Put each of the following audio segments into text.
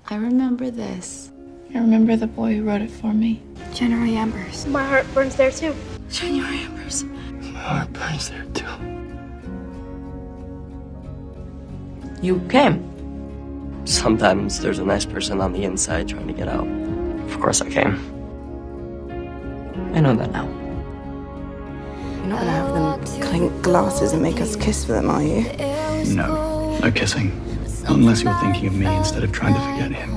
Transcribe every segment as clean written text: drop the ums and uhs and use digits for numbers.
I remember this. I remember the boy who wrote it for me. January embers. My heart burns there too. January embers. My heart burns there too. You came. Sometimes there's a nice person on the inside trying to get out. Of course I came. I know that now. You're not gonna have them clink glasses and make us kiss for them, are you? No, no kissing. Not unless you're thinking of me instead of trying to forget him.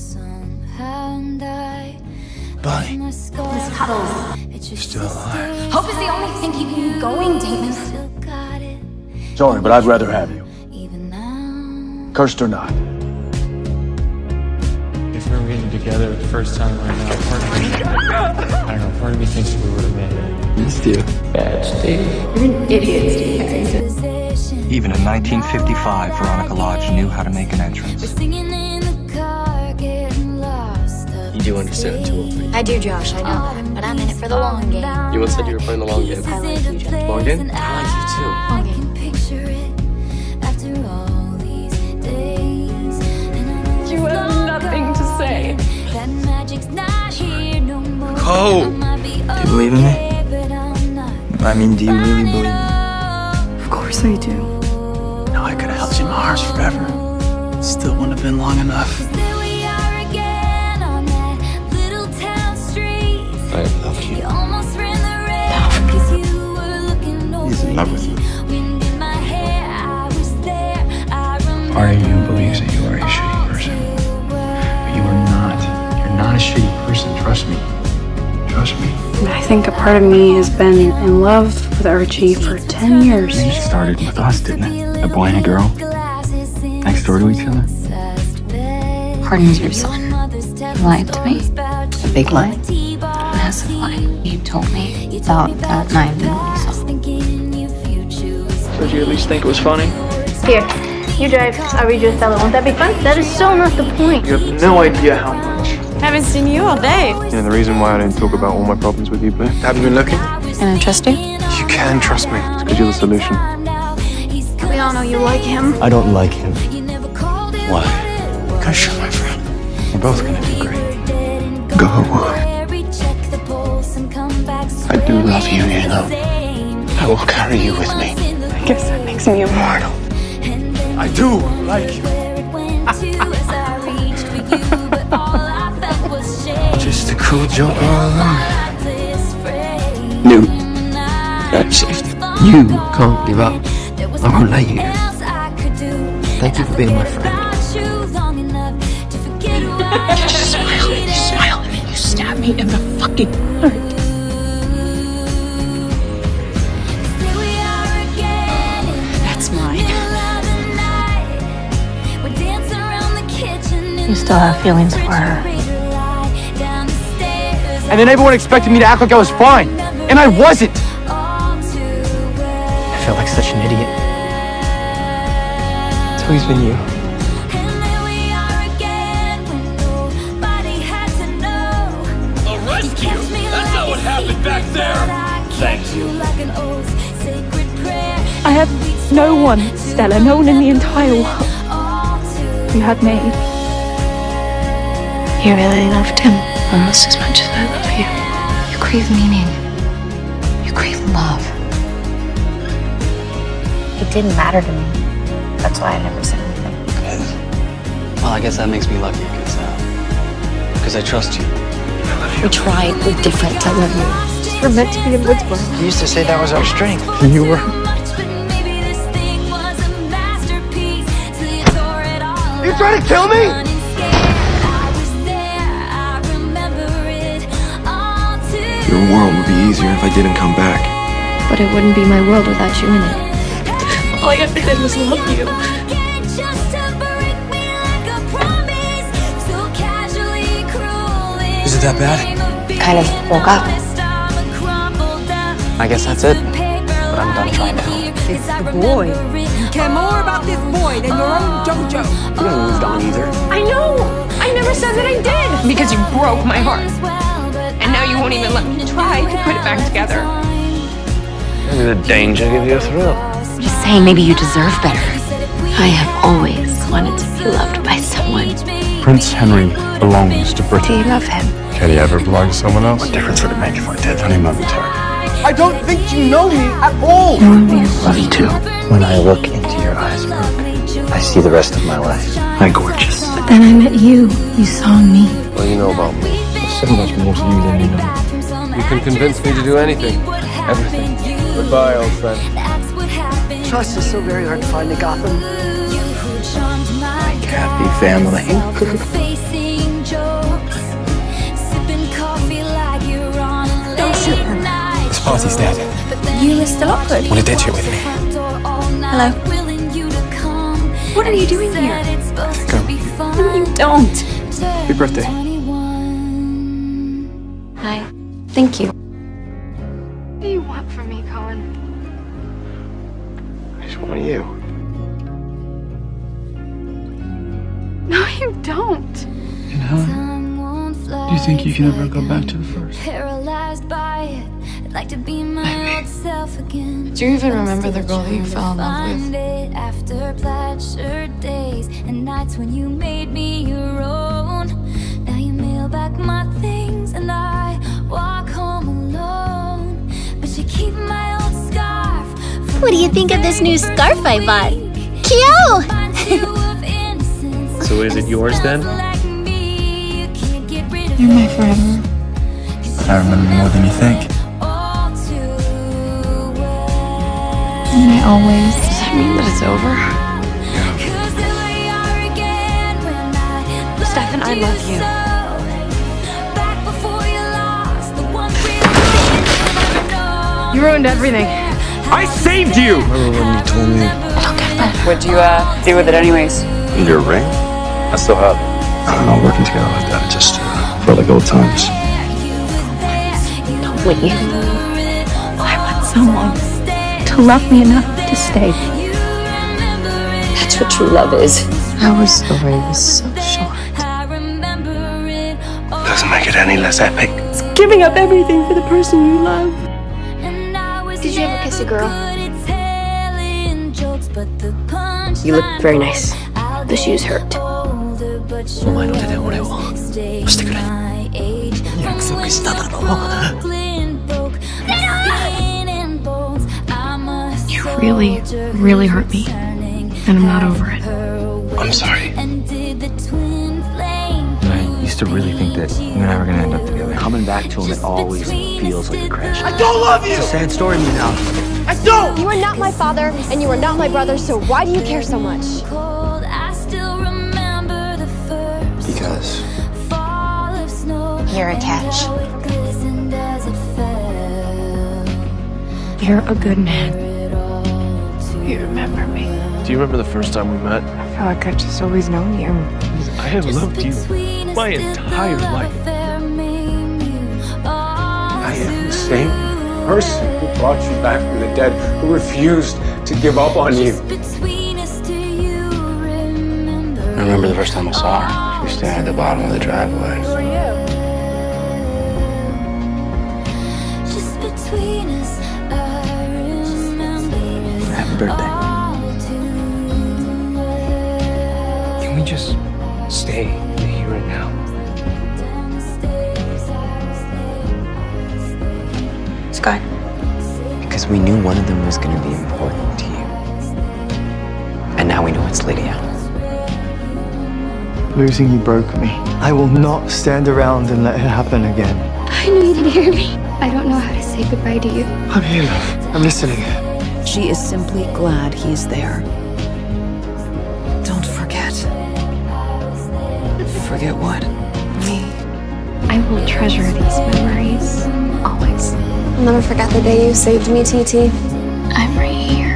Buddy. Miss Cuddles. You're still alive. Hope is the only thing keeping you going, Damon. Sorry, but I'd rather have you. Cursed or not. If we were getting together the first time right now, part of me thinks we would have made it. Missed you. Bad Steve. You're an idiot, Steve. Even in 1955, Veronica Lodge knew how to make an entrance. You do understand too old. I do, Josh, I know that. But I'm in it for the long game. You once said you were playing the long game. I like you, Jen. Long game? I like you too. Long game. You have nothing to say. Oh! Do you believe in me? I mean, do you really believe in me? Of course I do. No, I could have held you in my arms forever. Still wouldn't have been long enough. I love you. He's in love with you. Part of you believes that you are a shitty person. But you are not. You're not a shitty person. Trust me. Trust me. I think a part of me has been in love with Archie for 10 years. It started with us, didn't it? A boy and a girl. Next door to each other. Pardon's your son. You lied to me. A big lie. Massive lie. You told me about that night that we saw. Did you at least think it was funny? Here, you drive. I'll read you Othello. Won't that be fun? That is so not the point. You have no idea how much. Haven't seen you all day. And the reason why I didn't talk about all my problems with you, Blue. Haven't been looking? Can I trust you? You can trust me. It's because you're the solution. We all know you like him. I don't like him. Why? Because you're my friend. We're both gonna do great. Go. I do love you, you know. I will carry you with me. I guess that makes me immortal. I do like you. Just a cool joke all along. No. Actually, you can't give up. I won't let you. Thank you for being my friend. You smile, and then you stab me in the fucking heart. That's mine. You still have feelings for her. And then everyone expected me to act like I was fine. And I wasn't. I felt like such an idiot. It's always been you. That's not what happened back there. Thank you. I had no one, Stella, no one in the entire world. You had me. You really loved him almost as much as I love you. You crave meaning. You crave love. It didn't matter to me. That's why I never said anything. Well, I guess that makes me lucky because I trust you. We tried, we're different to love you. We're meant to be in Woodsboro. You used to say that was our strength. You were. You trying to kill me? Your world would be easier if I didn't come back. But it wouldn't be my world without you in it. All I ever did was love you. Is it that bad? Kind of woke up. I guess that's it. But I'm done trying to help. It's the boy. You care more about this boy than your own JoJo. You haven't moved on either. I know! I never said that I did! Because you broke my heart. And now you won't even let me try to put it back together. Maybe the danger gives you a thrill. I'm just saying maybe you deserve better. I have always wanted to be loved by someone. Prince Henry belongs to Britain. Do you love him? Can he ever belong to someone else? What difference would it make if I did? Only momentary. I don't think you know me at all. I want to be a Love you too. When I look into your eyes, Brooke, I see the rest of my life. I'm gorgeous. But then I met you. You saw me. What do you know about me? There's so much more to you than you know. You can convince me to do anything. Everything. Goodbye, old friend. Trust is so very hard to find in Gotham. Happy family. Don't shoot her. This party's dead. You were still awkward. Want to ditch it with me? Hello. What are you doing here? Go. No, you don't. Happy birthday. Hi. Thank you. What do you want from me, Cohen? I just want you. No, you don't. And Helen, do you think you can ever go back to the first? Do you even remember the girl that you fell in love with? After plaid-shirt days and nights when you made me your own. Now you mail back my things and I walk home alone. But you keep my old scarf. What do you think of this new scarf I bought? Cute! So is it yours then? You're my forever. I remember more than you think. And I always. Does that mean that it's over? Stefan, I love you. You ruined everything. I saved you! Remember when you told me? I don't get that. What'd you do with it anyways? Your ring? I still have it. I don't know, working together like that, it just felt like old times. Don't leave. I want someone to love me enough to stay. That's what true love is. Our story was so short. Doesn't make it any less epic. It's giving up everything for the person you love. Did you ever kiss a girl? You look very nice. The shoes hurt. お前の手で俺を押してくれ。約束しただろ。 You really, really hurt me. And I'm not over it. I'm sorry. I used to really think that you and I were gonna end up together. Coming back to him, it always feels like a crash. I don't love you! It's a sad story to me now. I don't! You are not my father, and you are not my brother, so why do you care so much? Because You're a catch. You're a good man. You remember me. do you remember the first time we met? I feel like I've just always known you. I have loved you my entire life. I am the same person who brought you back from the dead, who refused to give up on you. I remember the first time I saw her. She was standing at the bottom of the driveway. Who are you? Happy birthday. Can we just stay in the here and now? Scott. Because we knew one of them was going to be important to you. And now we know it's Lydia. Losing you broke me. I will not stand around and let it happen again. I knew you didn't hear me. I don't know how to say goodbye to you. I'm here, love. I'm listening. She is simply glad he's there. Don't forget. Forget what? Me. I will treasure these memories. Always. I'll never forget the day you saved me, TT. I'm right here.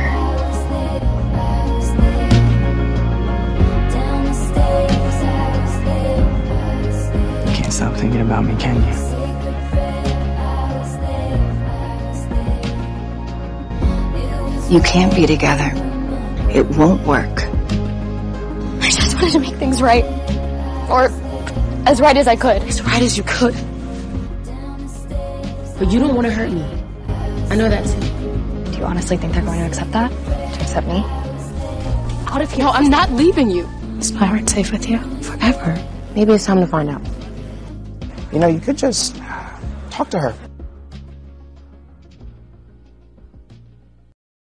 You can't stop thinking about me, can you? You can't be together. It won't work. I just wanted to make things right. Or as right as I could. As right as you could. But you don't want to hurt me. I know that's it. Do you honestly think they're going to accept that? To accept me? Out of here. No, I'm not leaving you. Is my heart safe with you? Forever? Maybe it's time to find out. You know, you could just talk to her.